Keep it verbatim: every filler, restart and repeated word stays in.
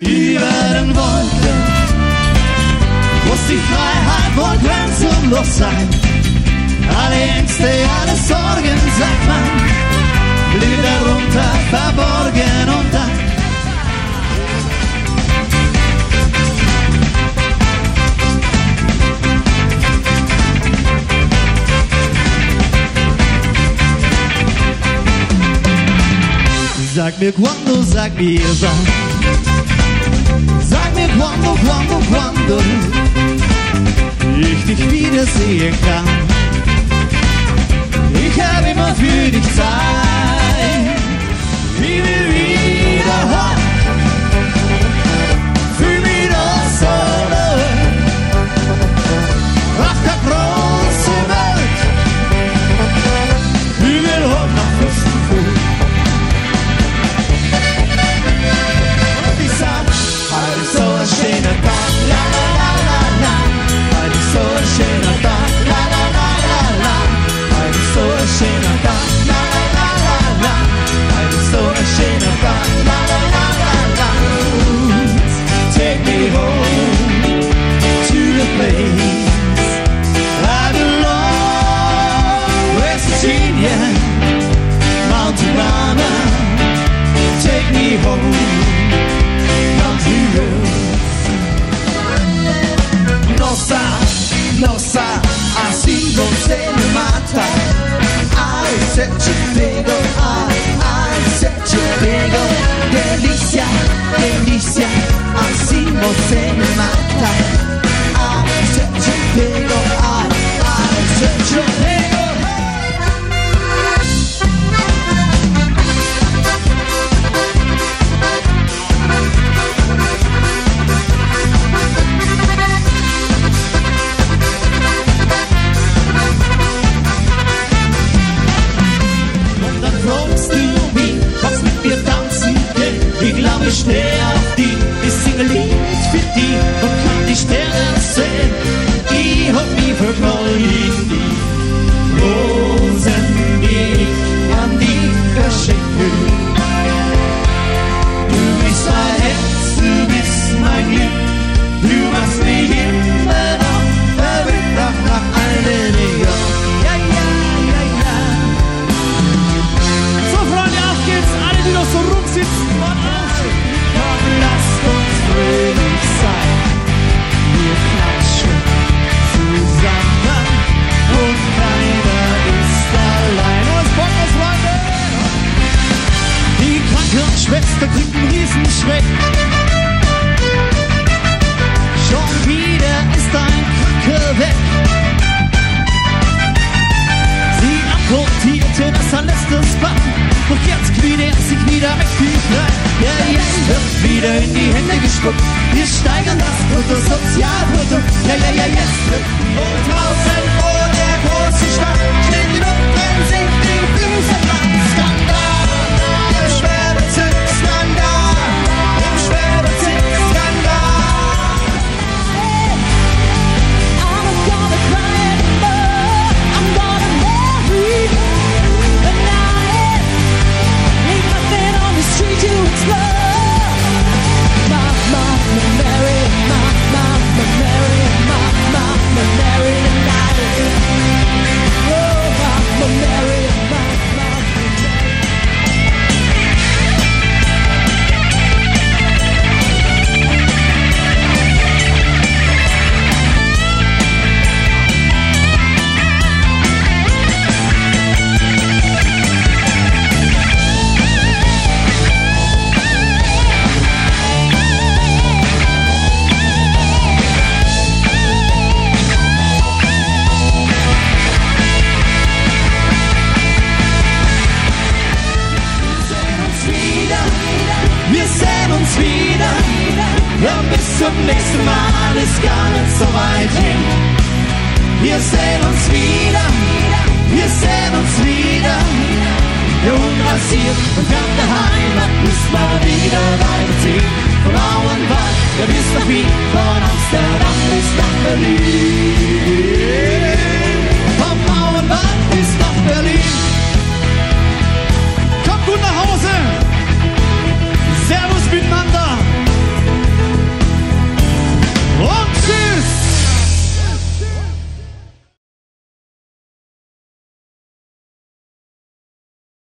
Über den Wolken muss die Freiheit wohl grenzenlos sein. Alle Ängste, alle Sorgen, sagt man, blieben darunter verborgen und dann sag mir quando, sag mir wann. Sag mir quando, quando, quando ich dich wiedersehen kann. Ich hab immer für dich Zeit. Ich will wieder heim. Fühl mich doch so wohl. Auf der großen Welt. Ich will hoch nach Fürstenfurt. Heute ist so ein schöner Tag, la la la la la. Heute ist so ein schöner Tag, la la la la la. Heute ist so ein schöner Tag, la la la la la. Heute ist so ein schöner Tag, la la la la la. Take me home to the place I belong, West Virginia, Mountain Mama. Take me home. Nossa, nossa, assim você me mata. Ai, se te pego, ai, ai, se te pego. Delícia, delícia, assim você me mata. Ai, se te pego, ai, ai, se te pego. Ich steh auf die, ich singe Lied für die und kann die Sterne sehen. Ich hab mich verknallt in die Rosen, die ich an die verschenke. Du bist mein Herz, du bist mein Glück, du machst mich immer noch verrückt, auch nach all den Jahren. Ja, ja, ja, ja. So, Freunde, auf geht's, alle, die noch so rumsitzen und auf. Lasst uns fröhlich sein, wir klatschen zusammen und keiner ist allein. Und es kommt das Wandern. Die Krankenschwester kriegt einen Riesenschreck. Schon wieder ist ein Kranke weg. Sie amputierte das allerletzte Bein. Doch jetzt kniet er sich wieder mächtig rein. Ja, jetzt wird wieder in die Hände gespuckt. Wir steigern das Bruttosozialprodukt. Ja, ja, ja, jetzt wird hunderttausend vor der großen Stadt. Steht die Luft drin, singt die Füße lang. Skandal, im Schwerbezirk, Skandal, im Schwerbezirk, Skandal. I'm gonna cry anymore. I'm gonna marry the night. Ain't nothing on the street to explore. My, my, my Mary, my, my, my Mary, my, my, my Mary tonight. Oh, my, my Mary, my, my, my zum nächsten Mal ist gar nicht so weit hin. Wir sehen uns wieder, wir sehen uns wieder. Jung rasiert und fremde Heimat müssen wir wieder weiterziehen. Von Auenwald, ja bis nach Wien, von Amsterdam bis nach Berlin.